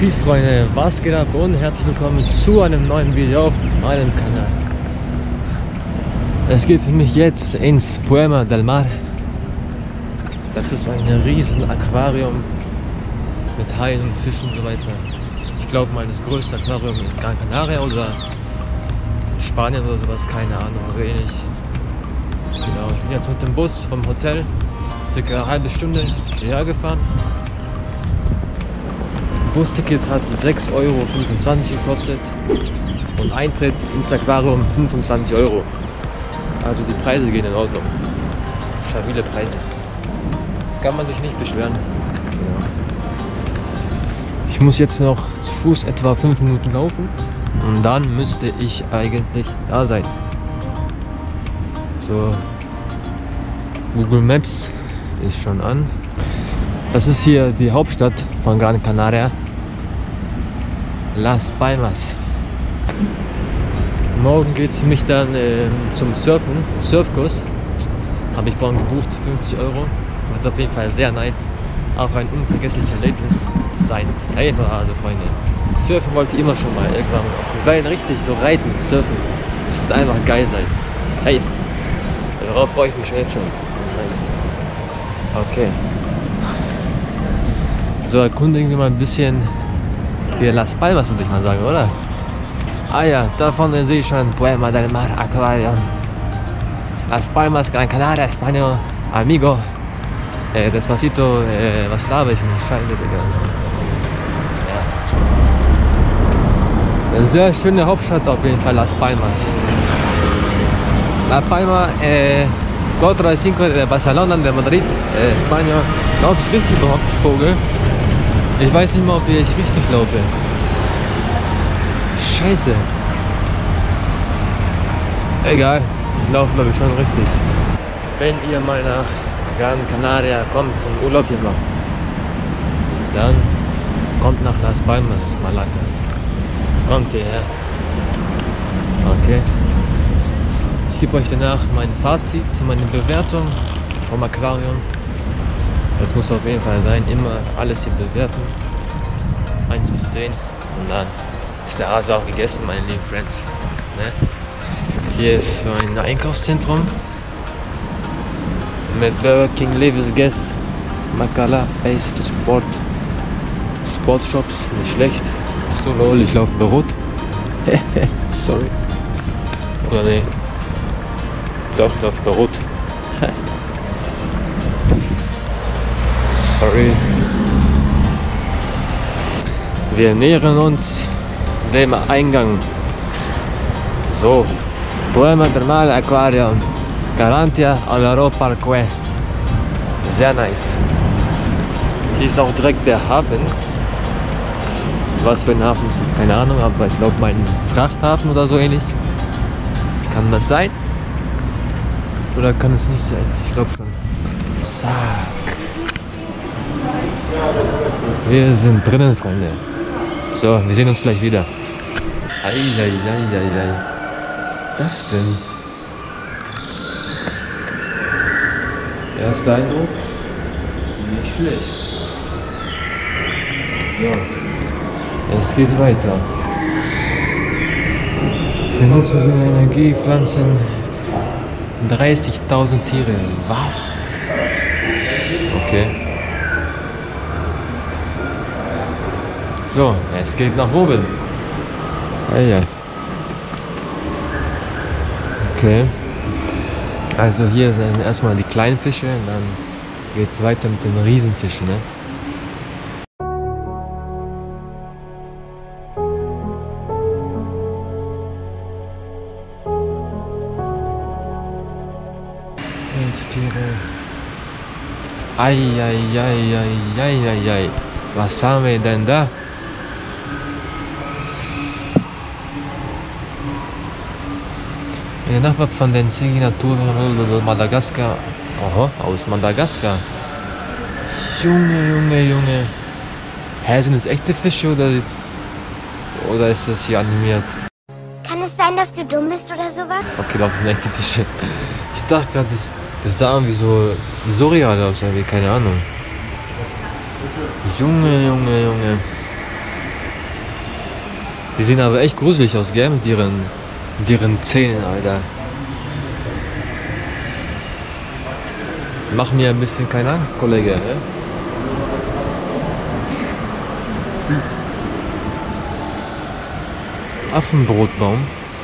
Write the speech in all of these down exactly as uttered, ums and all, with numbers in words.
Peace Freunde, was geht ab und herzlich willkommen zu einem neuen Video auf meinem Kanal. Es geht für mich jetzt ins Puerma del Mar. Das ist ein riesen Aquarium mit Haien und Fischen und so weiter. Ich glaube mal das größte Aquarium in Gran Canaria oder Spanien oder sowas, keine Ahnung, aber ähnlich. Genau, ich bin jetzt mit dem Bus vom Hotel circa eine halbe Stunde hierher gefahren. Busticket hat sechs Euro fünfundzwanzig gekostet und Eintritt ins Aquarium fünfundzwanzig Euro. Also die Preise gehen in Ordnung. Stabile Preise. Kann man sich nicht beschweren. Ja. Ich muss jetzt noch zu Fuß etwa fünf Minuten laufen und dann müsste ich eigentlich da sein. So, Google Maps ist schon an. Das ist hier die Hauptstadt von Gran Canaria, Las Palmas. Morgen geht es für mich dann äh, zum Surfen, Surfkurs. Habe ich vorhin gebucht, fünfzig Euro. Wird auf jeden Fall sehr nice. Auch ein unvergessliches Erlebnis sein. Safe, also Freunde. Surfen wollte ich immer schon mal irgendwann auf den Wellen richtig so reiten, surfen. Das wird einfach geil sein. Safe. Darauf freue ich mich schon jetzt schon. Nice. Okay. So, erkundigen wir mal ein bisschen hier Las Palmas, würde ich mal sagen, oder? Ah ja, da vorne sehe ich schon Puerma del Mar Aquarium. Las Palmas, Gran Canaria, Español, amigo. Eh, despacito, eh, was laber ich nicht? Scheiße, Digga. Ja. Eine sehr schöne Hauptstadt auf jeden Fall, Las Palmas. La Palma, eh, cuatro de cinco de Barcelona, de Madrid, eh, España. Laufe ich richtig überhaupt, Vogel? Ich weiß nicht mal, ob ich richtig laufe. Scheiße. Egal, ich laufe glaube ich schon richtig. Wenn ihr mal nach Gran Canaria kommt und Urlaub hier macht, dann kommt nach Las Palmas, Malacas. Kommt ihr her. Okay. Ich gebe euch danach mein Fazit, meine Bewertung vom Aquarium. Das muss auf jeden Fall sein, immer alles hier bewerten. eins bis zehn und dann ist der Hase auch gegessen, meine lieben Friends. Ne? Hier ist so ein Einkaufszentrum mit Burger King, Levis Guess, Macala, Ace to Sport, Sportshops, nicht schlecht. Achso, lol, ich laufe bei Rot. Sorry. Oder nee. Doch, ich laufe bei Rot. Sorry. Wir nähern uns dem Eingang. So, Puerma del Mar Aquarium, Garantia Alaro Parque. Sehr nice. Hier ist auch direkt der Hafen. Was für ein Hafen ist das? Keine Ahnung, aber ich glaube mein Frachthafen oder so ähnlich. Kann das sein? Oder kann es nicht sein? Ich glaube schon. Zack. Wir sind drinnen, Freunde. So, wir sehen uns gleich wieder. Eieieiei. Was ist das denn? Erster Eindruck? Nicht schlecht. So, es geht weiter. Benutzen Sie Energiepflanzen. dreißigtausend Tiere. Was? Okay. So, es geht nach oben. Ah, ja. Okay. Also hier sind erstmal die kleinen Fische und dann geht es weiter mit den Riesenfischen. Ne? Tiere. Eieieiei. Was haben wir denn da? Der Nachbar von den Signaturen Madagaskar. Aha, aus Madagaskar. Junge, Junge, Junge. Hä, sind das echte Fische oder, oder ist das hier animiert? Kann es sein, dass du dumm bist oder sowas? Okay, das sind echte Fische. Ich dachte gerade, das, das sah irgendwie so surreal aus, irgendwie, keine Ahnung. Junge, Junge, Junge. Die sehen aber echt gruselig aus, gell? Mit ihren, mit ihren Zähnen, Alter. Mach mir ein bisschen keine Angst, Kollege. Ne? Affenbrotbaum.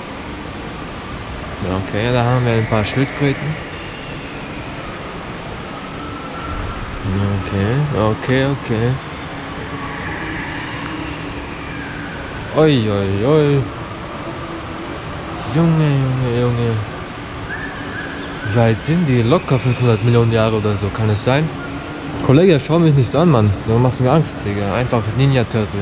Ja, okay, da haben wir ein paar Schildkröten. Okay, okay, okay. Oi, oi, oi. Junge, Junge, Junge. Wie alt sind die? Locker fünfhundert Millionen Jahre oder so, kann es sein? Kollege, schau mich nicht an, Mann. Du machst mir Angst, Digga. Einfach Ninja Turtle.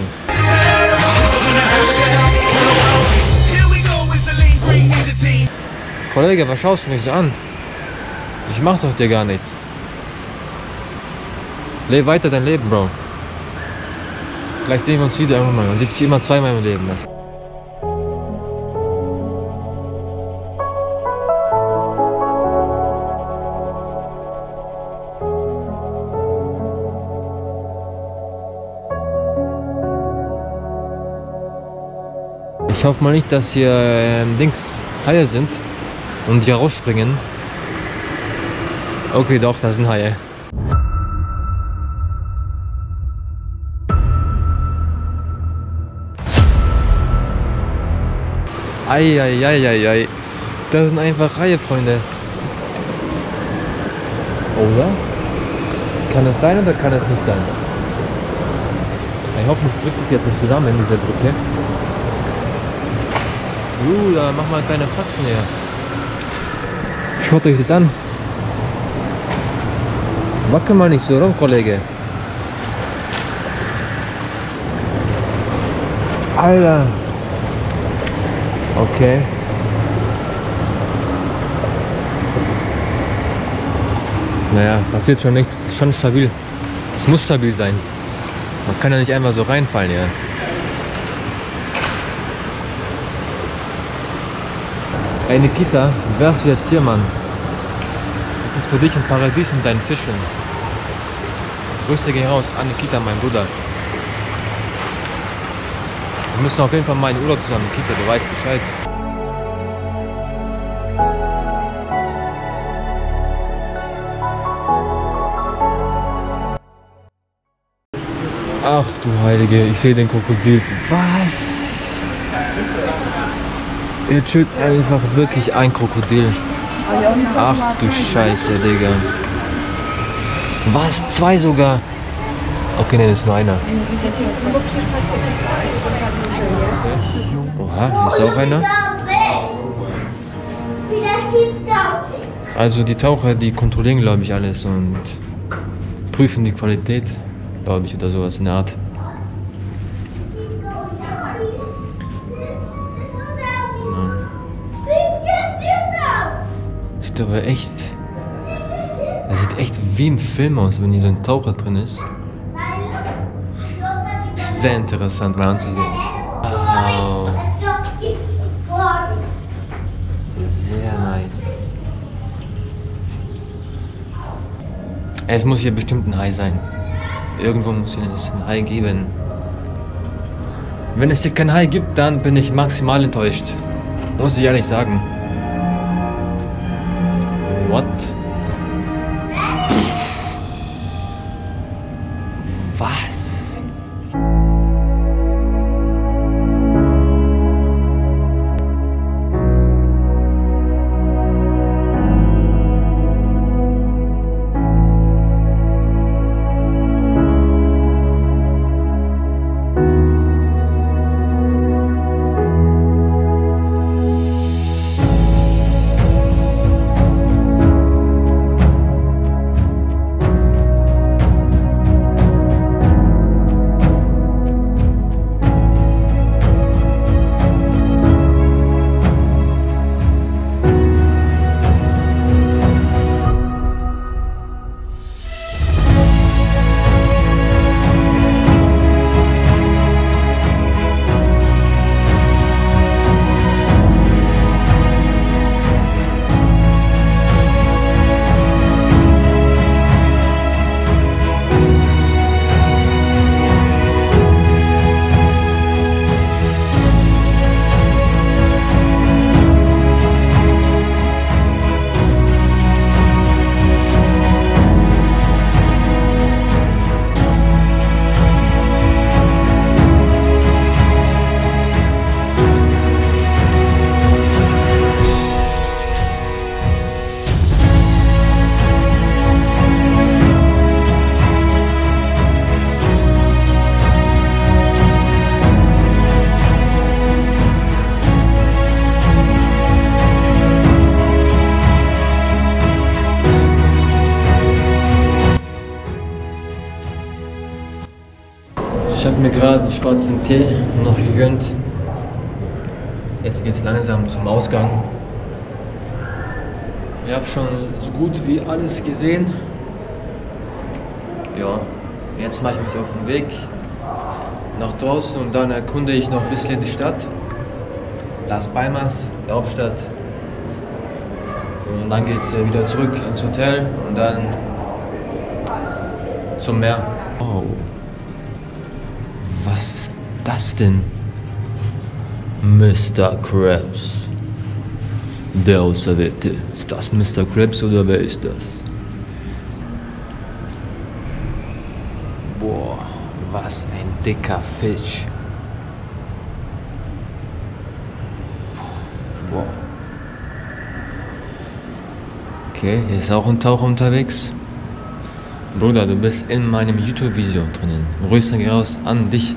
Kollege, was schaust du mich so an? Ich mach doch dir gar nichts. Leb weiter dein Leben, Bro. Vielleicht sehen wir uns wieder irgendwann mal. Man sieht sich immer zweimal im Leben. Das. Ich hoffe mal nicht, dass hier ähm, Dings Haie sind und die rausspringen. Okay, doch, das sind Haie. Eieieiei. Das sind einfach Haie, Freunde. Oder? Kann es sein oder kann es nicht sein? Ich hoffe, ich bricht es jetzt nicht zusammen in dieser Brücke. Uh, da mach mal keine Pratzen her. Schaut euch das an. Wackel mal nicht so rum, Kollege. Alter. Okay. Naja, passiert schon nichts. Ist schon stabil. Es muss stabil sein. Man kann ja nicht einfach so reinfallen, ja. Ey Nikita, wie wärst du jetzt hier, Mann? Das ist für dich ein Paradies mit deinen Fischen. Grüße gehen raus an Nikita, mein Bruder. Wir müssen auf jeden Fall mal in Urlaub zusammen, Nikita, du weißt Bescheid. Ach du Heilige, ich sehe den Krokodil. Was? Ihr chillt einfach wirklich ein Krokodil. Ach du Scheiße, Digga. Was? Zwei sogar? Okay, ne, das ist nur einer. Oha, hier ist auch einer. Also die Taucher, die kontrollieren, glaube ich, alles und prüfen die Qualität, glaube ich, oder sowas in der Art. Sieht aber echt, das sieht echt wie im Film aus, wenn hier so ein Taucher drin ist. Sehr interessant mal anzusehen. Wow. Sehr nice. Es muss hier bestimmt ein Hai sein. Irgendwo muss hier ein Hai geben. Wenn es hier kein Hai gibt, dann bin ich maximal enttäuscht. Muss ich ehrlich sagen. What? Was? mir gerade einen schwarzen Tee noch gegönnt. Jetzt geht es langsam zum Ausgang. Ich habe schon so gut wie alles gesehen. Ja, jetzt mache ich mich auf den Weg nach draußen und dann erkunde ich noch ein bisschen die Stadt. Las Palmas, die Hauptstadt. Und dann geht es wieder zurück ins Hotel und dann zum Meer. Oh, was ist das denn? Mister Krabs. Der Auserwählte. Ist das Mister Krabs oder wer ist das? Boah, was ein dicker Fisch. Boah. Okay, hier ist auch ein Taucher unterwegs. Bruder, du bist in meinem YouTube-Video drinnen. Grüße gehen raus an dich.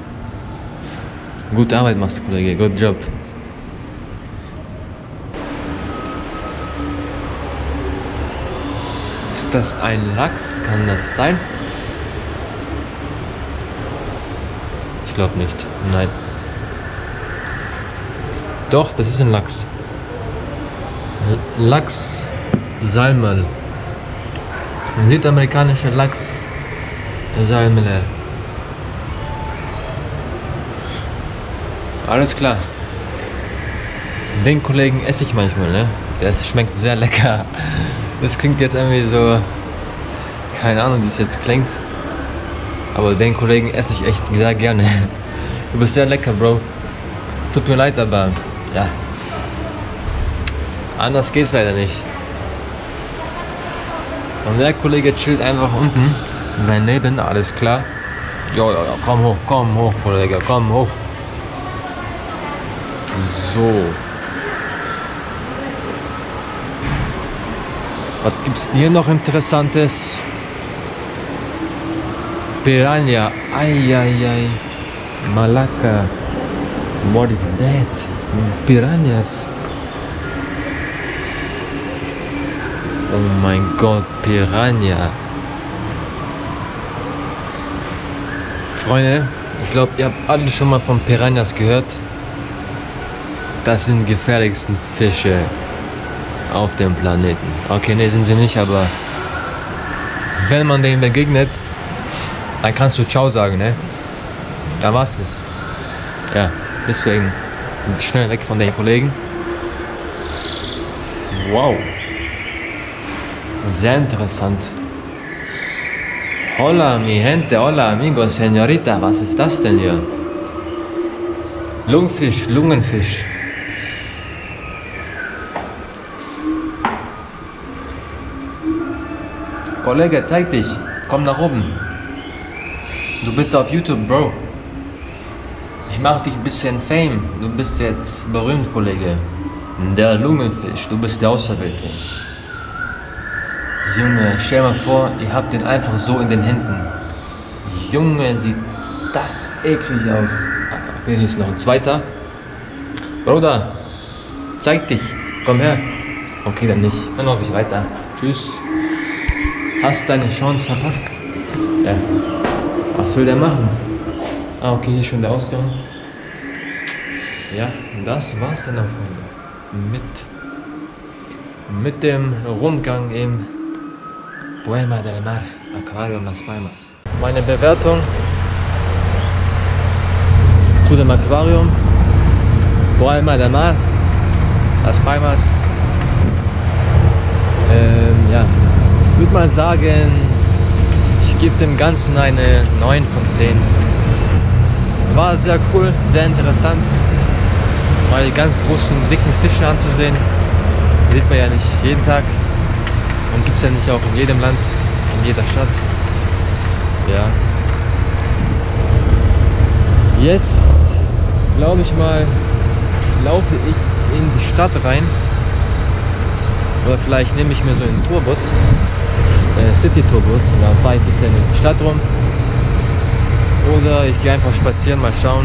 Gute Arbeit machst du, Kollege. Good job. Ist das ein Lachs? Kann das sein? Ich glaube nicht. Nein. Doch, das ist ein Lachs. L Lachs Salmel. Ein südamerikanischer Lachs Salmele. Alles klar. Den Kollegen esse ich manchmal, ne? Das schmeckt sehr lecker. Das klingt jetzt irgendwie so, keine Ahnung, wie es jetzt klingt. Aber den Kollegen esse ich echt sehr gerne. Du bist sehr lecker, Bro. Tut mir leid, aber ja. Anders geht's leider nicht. Und der Kollege chillt einfach unten. Sein Leben, alles klar. Ja, ja, ja, komm hoch, komm hoch, Kollege, komm hoch. So. Was gibt's denn hier noch Interessantes? Piranha. Ay, ay, ay. Malacca. What is that? Piranhas. Oh mein Gott, Piranha. Freunde, ich glaube, ihr habt alle schon mal von Piranhas gehört. Das sind die gefährlichsten Fische auf dem Planeten. Okay, ne, sind sie nicht, aber wenn man denen begegnet, dann kannst du Ciao sagen, ne? Da war's es. Ja, deswegen schnell weg von den Kollegen. Wow. Sehr interessant. Hola, mi gente, hola, amigos, señorita, was ist das denn hier? Lungenfisch, Lungenfisch. Kollege, zeig dich. Komm nach oben. Du bist auf YouTube, Bro. Ich mach dich ein bisschen Fame. Du bist jetzt berühmt, Kollege. Der Lungenfisch. Du bist der Auserwählte. Junge, stell mal vor, ihr habt den einfach so in den Händen. Junge, sieht das eklig aus. Okay, hier ist noch ein zweiter. Bruder, zeig dich. Komm her. Okay, dann nicht. Dann laufe ich weiter. Tschüss. Hast deine Chance verpasst. Ja. Was will der machen? Ah, okay, hier ist schon der Ausgang. Ja, das war's dann auch, Freunde. Mit, mit dem Rundgang im Puerma del Mar, Aquarium Las Palmas. Meine Bewertung zu dem Aquarium Puerma del Mar, Las Palmas. Ähm, ja. Ich würde mal sagen, ich gebe dem Ganzen eine neun von zehn. War sehr cool, sehr interessant, mal die ganz großen, dicken Fische anzusehen. Sieht man ja nicht jeden Tag und gibt es ja nicht auch in jedem Land, in jeder Stadt. Ja. Jetzt, glaube ich mal, laufe ich in die Stadt rein. Oder vielleicht nehme ich mir so einen Tourbus. City-Tourbus und dann fahre ich ein bisschen durch die Stadt rum oder ich gehe einfach spazieren, mal schauen,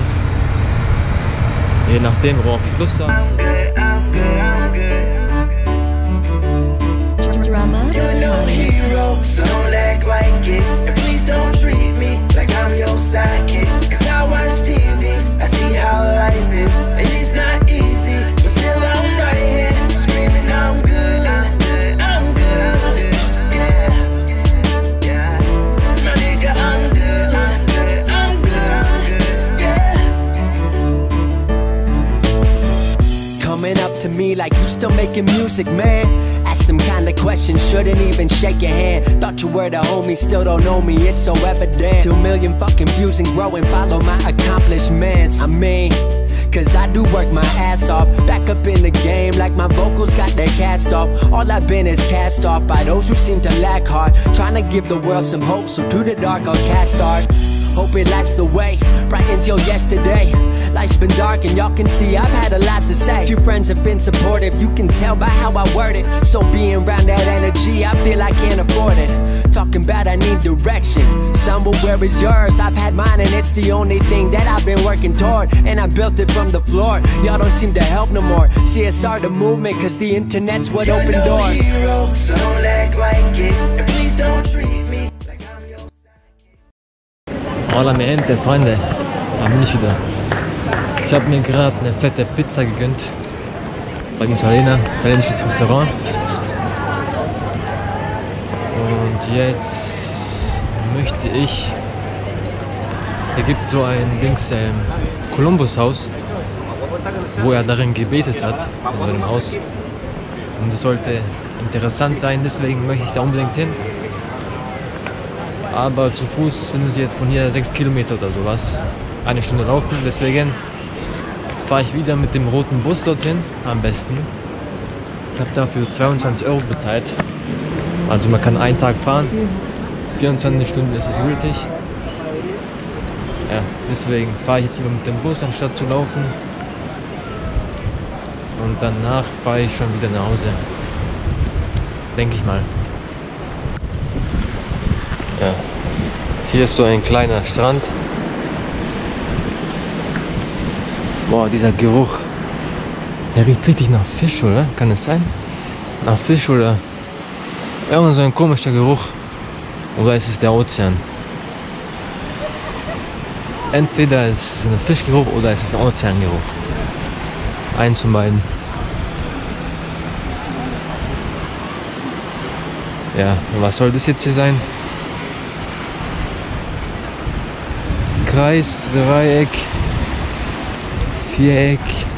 je nachdem, worauf ich Lust habe. So don't act like it, and please don't treat me like I'm your sidekick. me like you still making music, man. Ask them kind of questions, shouldn't even shake your hand. Thought you were the homie, still don't know me, it's so evident. Two million fucking views and growing, follow my accomplishments. I mean, cause I do work my ass off. Back up in the game like my vocals got their cast off. All I've been is cast off by those who seem to lack heart. Trying to give the world some hope, so to the dark I'll cast art. Hope it lights the way, bright until yesterday. Life's been dark and y'all can see I've had a lot to say. Few friends have been supportive, you can tell by how I word it. So being around that energy, I feel I can't afford it. Talking about I need direction, somewhere where is yours? I've had mine and it's the only thing that I've been working toward. And I built it from the floor, y'all don't seem to help no more. C S R the movement, cause the internet's what opened doors. Hero, so don't act like it, and please don't treat me like I'm your sidekick. Hola mi gente, Freunde, da bin ich wieder. Ich habe mir gerade eine fette Pizza gegönnt beim Italiener, italienisches Restaurant. Und jetzt möchte ich, hier gibt es so ein Dings, ähm, Kolumbus-Haus, wo er darin gebetet hat, in seinem Haus. Und es sollte interessant sein, deswegen möchte ich da unbedingt hin. Aber zu Fuß sind es jetzt von hier sechs Kilometer oder sowas. Eine Stunde laufen, deswegen fahre ich wieder mit dem roten Bus dorthin, am besten. Ich habe dafür zweiundzwanzig Euro bezahlt. Also man kann einen Tag fahren, vierundzwanzig Stunden ist es gültig. Ja, deswegen fahre ich jetzt lieber mit dem Bus, anstatt zu laufen. Und danach fahre ich schon wieder nach Hause. Denke ich mal. Ja, hier ist so ein kleiner Strand. Boah, dieser Geruch. Der riecht richtig nach Fisch, oder? Kann es sein? Nach Fisch oder irgend so ein komischer Geruch. Oder ist es der Ozean? Entweder ist es ein Fischgeruch oder ist es ein Ozeangeruch. Eins von beiden. Ja, und was soll das jetzt hier sein? Kreis, Dreieck, Viereck.